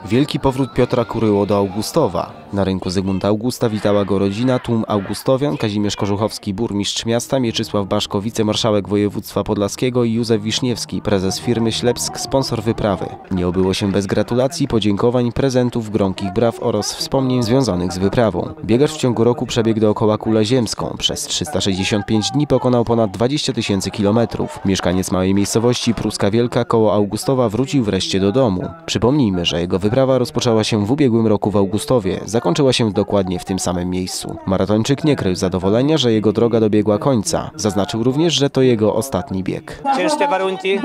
Wielki powrót Piotra Kuryło do Augustowa. Na rynku Zygmunta Augusta witała go rodzina, tłum augustowian, Kazimierz Korzuchowski, burmistrz miasta, Mieczysław Baszko, wicemarszałek województwa podlaskiego i Józef Wiśniewski, prezes firmy Ślepsk, sponsor wyprawy. Nie obyło się bez gratulacji, podziękowań, prezentów, gromkich braw oraz wspomnień związanych z wyprawą. Biegacz w ciągu roku przebiegł dookoła kulę ziemską. Przez 365 dni pokonał ponad 20 000 kilometrów. Mieszkaniec małej miejscowości Pruska Wielka koło Augustowa wrócił wreszcie do domu. Przypomnijmy, że jego wyprawa rozpoczęła się w ubiegłym roku w Augustowie, zakończyła się dokładnie w tym samym miejscu. Maratończyk nie krył zadowolenia, że jego droga dobiegła końca. Zaznaczył również, że to jego ostatni bieg. Ciężkie warunki,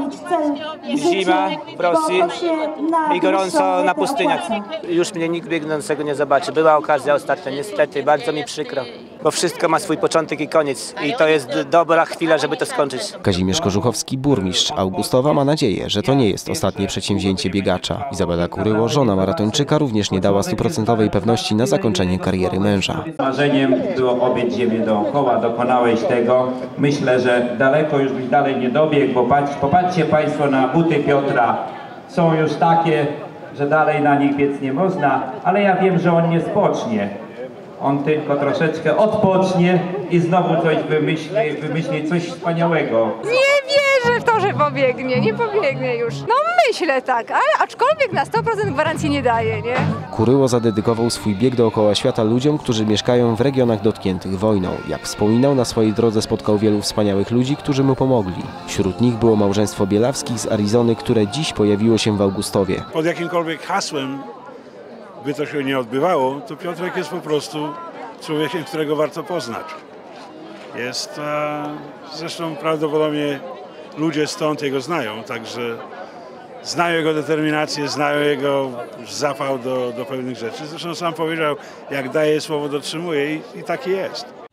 zima w Rosji i gorąco na pustyniach. Już mnie nikt biegnącego nie zobaczy. Była okazja ostatnia, niestety, bardzo mi przykro, bo wszystko ma swój początek i koniec i to jest dobra chwila, żeby to skończyć. Kazimierz Korzuchowski, burmistrz Augustowa, ma nadzieję, że to nie jest ostatnie przedsięwzięcie biegacza. Izabela Kuryło, żona maratończyka, również nie dała 100% pewności na zakończenie kariery męża. Marzeniem było obiec ziemię dookoła, dokonałeś tego. Myślę, że daleko już byś dalej nie dobiegł, bo popatrzcie Państwo na buty Piotra. Są już takie, że dalej na nich biec nie można, ale ja wiem, że on nie spocznie. On tylko troszeczkę odpocznie i znowu coś wymyśli coś wspaniałego. Nie wierzę w to, że pobiegnie, nie pobiegnie już. No myślę tak, ale aczkolwiek na 100% gwarancji nie daje, nie? Kuryło zadedykował swój bieg dookoła świata ludziom, którzy mieszkają w regionach dotkniętych wojną. Jak wspominał, na swojej drodze spotkał wielu wspaniałych ludzi, którzy mu pomogli. Wśród nich było małżeństwo Bielawskich z Arizony, które dziś pojawiło się w Augustowie. Pod jakimkolwiek hasłem by to się nie odbywało, to Piotrek jest po prostu człowiekiem, którego warto poznać. Jest, zresztą prawdopodobnie ludzie stąd jego znają, także znają jego determinację, znają jego zapał do pewnych rzeczy. Zresztą sam powiedział, jak daje słowo, dotrzymuje i taki jest.